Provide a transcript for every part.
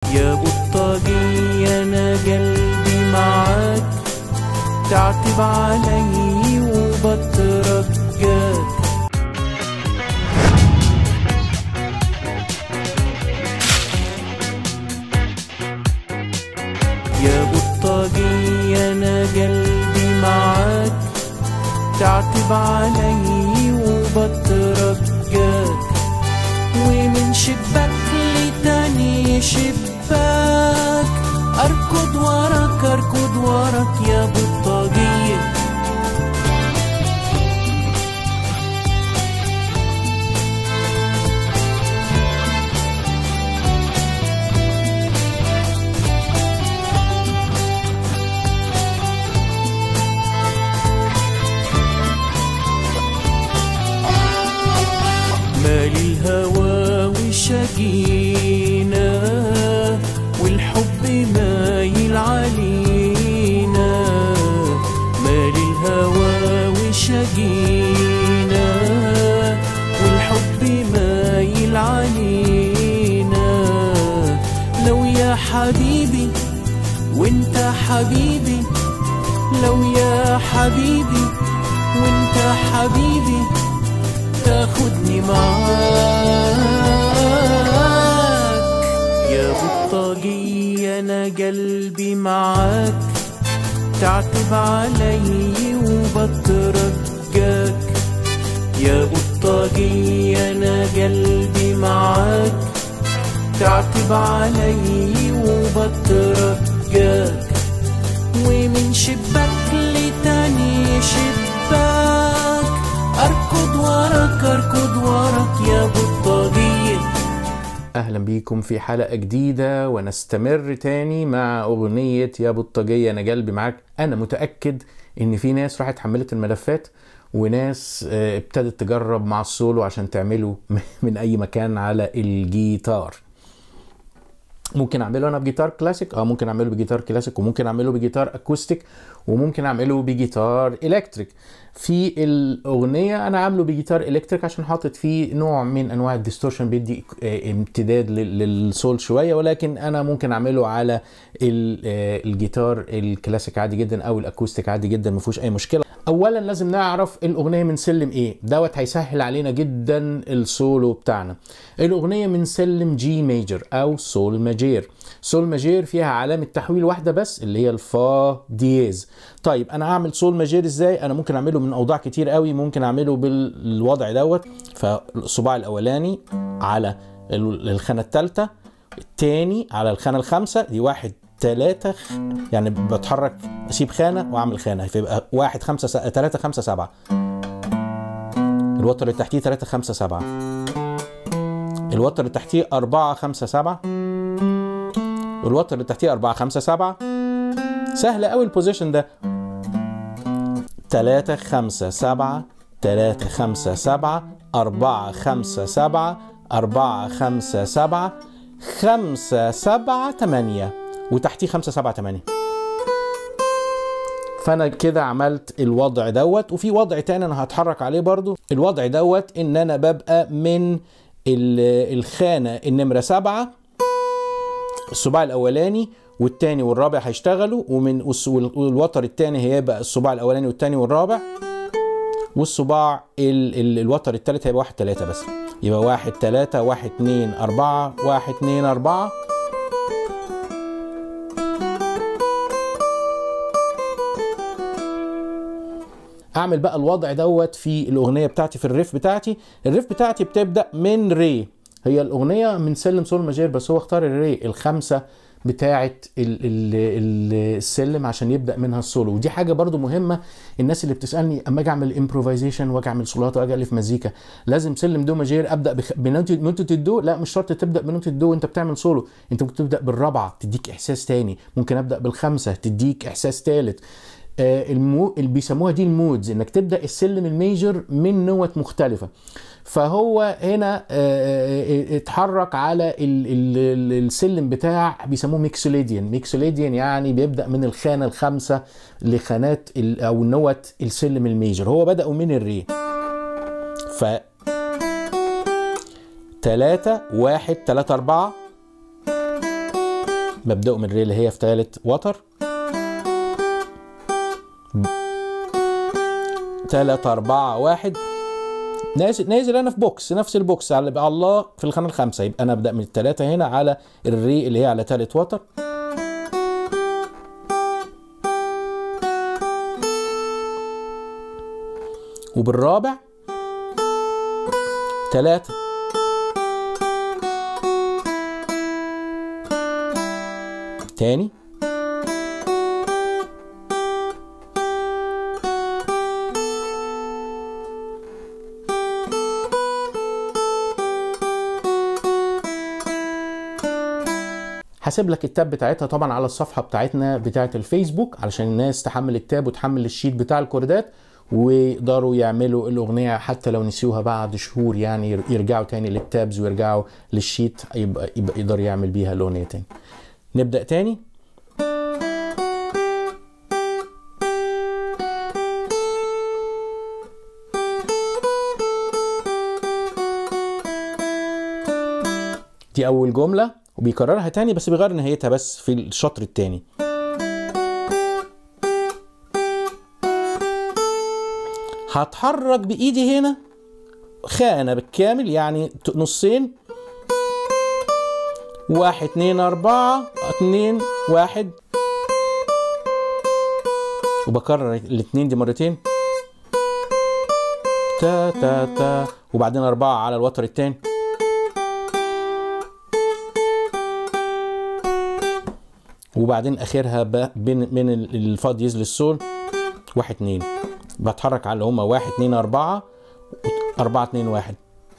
يا بطاقية أنا قلبي معاك، تعتب علي وبترجاك. يا بطاقية أنا قلبي معاك، تعتب علي وبترجاك. ومن شباك لتاني شباك، أركض وراك أركض وراك يا بطاقية. مالي الهوى وشقينا، والحب مايل علينا. مالي الهوى وشقينا، والحب مايل علينا. لو يا حبيبي وانت حبيبي، لو يا حبيبي وانت حبيبي، تاخدني معاك. يا بطاقية أنا قلبي معاك، تعتب علي وبترجاك. يا بطاقية أنا قلبي معاك، تعتب علي وبترجاك. ومن شباك لتاني شباك، أركض وراك أركض وراك يا بطاقية. أهلا بيكم في حلقة جديدة، ونستمر تاني مع أغنية يا بطاقية أنا قلبي معاك. أنا متأكد إن في ناس راحت حملت الملفات، وناس ابتدت تجرب مع السولو عشان تعمله من أي مكان على الجيتار. ممكن اعمله انا بجيتار كلاسيك، ممكن اعمله بجيتار كلاسيك، وممكن اعمله بجيتار اكوستيك، وممكن اعمله بجيتار الكتريك. في الاغنيه انا عامله بجيتار الكتريك عشان حاطط فيه نوع من انواع الديستورشن بيدي امتداد للسول شويه، ولكن انا ممكن اعمله على الجيتار الكلاسيك عادي جدا او الاكوستيك عادي جدا، ما فيهوش اي مشكله. اولا لازم نعرف الاغنيه من سلم ايه، دوت هيسهل علينا جدا السولو بتاعنا. الاغنيه من سلم جي ميجر او سول ماجير. سول ماجير فيها علامه تحويل واحده بس اللي هي الفا دييز. طيب انا هعمل سول ماجير ازاي؟ انا ممكن اعمله من اوضاع كتير قوي. ممكن اعمله بالوضع دوت، فالصباع الاولاني على الخانه الثالثه، الثاني على الخانه الخامسه، دي 1 3، يعني بتحرك اسيب خانه واعمل خانه، فيبقى 1 5 3 5 7. الوتر اللي تحتيه 3 5 7، الوتر اللي تحتيه 4 5 7، والوتر اللي تحتيه 4 5 7. سهل قوي البوزيشن ده. 3 5 7 3 5 7 4 5 7 4 5 7 5 7 8، وتحتيه 5 7 8. فانا كده عملت الوضع دوت. وفي وضع تاني انا هتحرك عليه برضو. الوضع دوت ان انا ببقى من الخانة النمرة 7، الصباع الاولاني والتاني والرابع هيشتغلوا، والوتر التاني هيبقى الصباع الاولاني والتاني والرابع، والصباع الوتر التالت هيبقى 1 3 بس، يبقى 1 3 1 2 4 1 2 4. اعمل بقى الوضع دوت في الاغنيه بتاعتي. في الريف بتاعتي، الريف بتاعتي بتبدا من ري. هي الاغنيه من سلم سول ماجير، بس هو اختار الري الخامسه بتاعه السلم عشان يبدا منها السولو. ودي حاجه برضو مهمه. الناس اللي بتسالني اما اجي اعمل امبروفايزيشن واجي اعمل سولوهات واجي الف مزيكا، لازم سلم دو ماجير ابدا بنوتة الدو؟ لا، مش شرط تبدا بنوتة الدو وانت بتعمل سولو. انت ممكن تبدا بالرابعه تديك احساس تاني، ممكن ابدا بالخامسه تديك احساس تالت. اللي بيسموها دي المودز، انك تبدا السلم الميجر من نوت مختلفه. فهو هنا اتحرك على السلم بتاع بيسموه ميكسوليديان. ميكسوليديان يعني بيبدا من الخانه الخامسه لخانات او نوت السلم الميجر. هو بداوا من الري. ف 3 1 3 4 ببدأه من الري اللي هي في 3 وتر، 3 4 1، نازل انا في بوكس، نفس البوكس على الله في الخانه الخامسه، يبقى انا ابدا من ال3 هنا على الري اللي هي على 3 وتر، وبالرابع 3 تاني، هسيب لك التاب بتاعتها طبعا على الصفحه بتاعتنا بتاعت الفيسبوك علشان الناس تحمل التاب وتحمل الشيت بتاع الكوردات، ويقدروا يعملوا الاغنيه حتى لو نسيوها بعد شهور، يعني يرجعوا تاني للتابز ويرجعوا للشيت، يبقى يقدر يعمل بيها الاغنيه تاني. نبدا تاني. دي اول جمله، وبيكررها تاني بس بيغير نهايتها بس في الشطر التاني. هتحرك بايدي هنا خانه بالكامل، يعني نصين، 1 2 4 2 1، وبكرر الاتنين دي مرتين، تا تا تا، وبعدين 4 على الوتر التاني، وبعدين اخرها من الفا دييز للسول 1 2، بتحرك على اللي هما 1 2 4 4 2 1.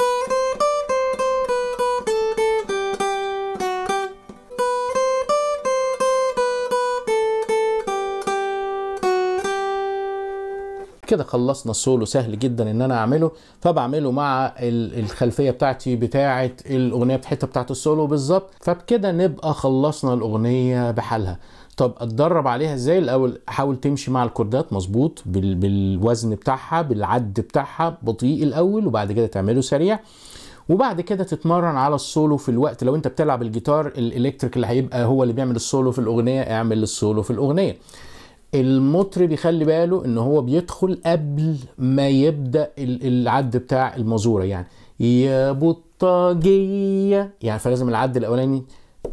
كده خلصنا السولو، سهل جدا ان انا اعمله، فبعمله مع الخلفيه بتاعتي بتاعه الاغنيه الحته بتاعه السولو بالظبط، فبكده نبقى خلصنا الاغنيه بحالها. طب اتدرب عليها ازاي؟ الاول حاول تمشي مع الكوردات مظبوط بالوزن بتاعها، بالعد بتاعها، بطيء الاول وبعد كده تعمله سريع، وبعد كده تتمرن على السولو في الوقت. لو انت بتلعب الجيتار الالكتريك اللي هيبقى هو اللي بيعمل السولو في الاغنيه، اعمل السولو في الاغنيه. المطرب يخلي باله ان هو بيدخل قبل ما يبدا العد بتاع المزوره، يعني يا بطاجيه، يعني فلازم العد الاولاني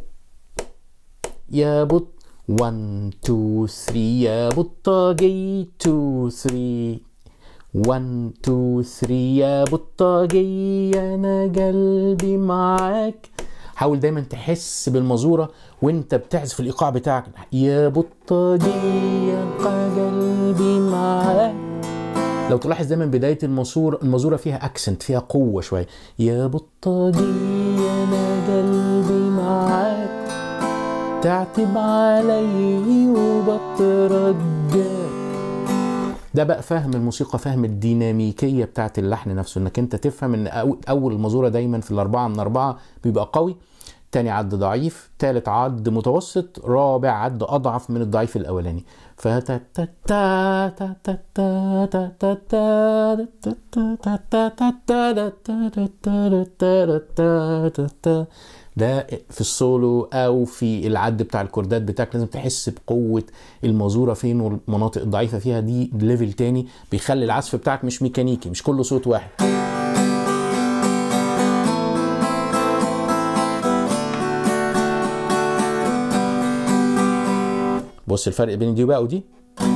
يا بط 1 2 3 يا بطاجيه 2 3 1 2 3 يا بطاجيه انا قلبي معاك. حاول دايما تحس بالمزوره وانت بتعزف الايقاع بتاعك، يا بطاجيه قلبي معاك. لو تلاحظ دايما بدايه المزوره فيها اكسنت، فيها قوه شويه، يا بطاجيه انا قلبي معاك، تعتب علي وبترجاك. ده بقى فهم الموسيقى، فهم الديناميكيه بتاعت اللحن نفسه، انك انت تفهم ان اول المزوره دايما في الاربعه من 4 بيبقى قوي، تاني عد ضعيف، تالت عد متوسط، رابع عد اضعف من الضعيف الاولاني. ف ده في السولو او في العد بتاع الكوردات بتاعك لازم تحس بقوه المزوره فين والمناطق الضعيفه فيها، دي ليفل تاني بيخلي العزف بتاعك مش ميكانيكي، مش كله صوت واحد. بص الفرق بين دي بقى ودي.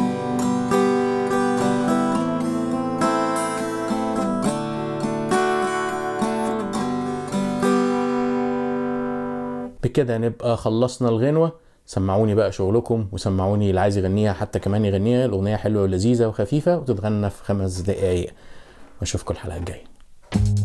بكده نبقى خلصنا الغنوة. سمعوني بقى شغلكم وسمعوني اللي عايز يغنيها حتى كمان يغنيها، الأغنية حلوة ولذيذة وخفيفة وتتغنى في 5 دقايق. واشوفكم الحلقة الجاية.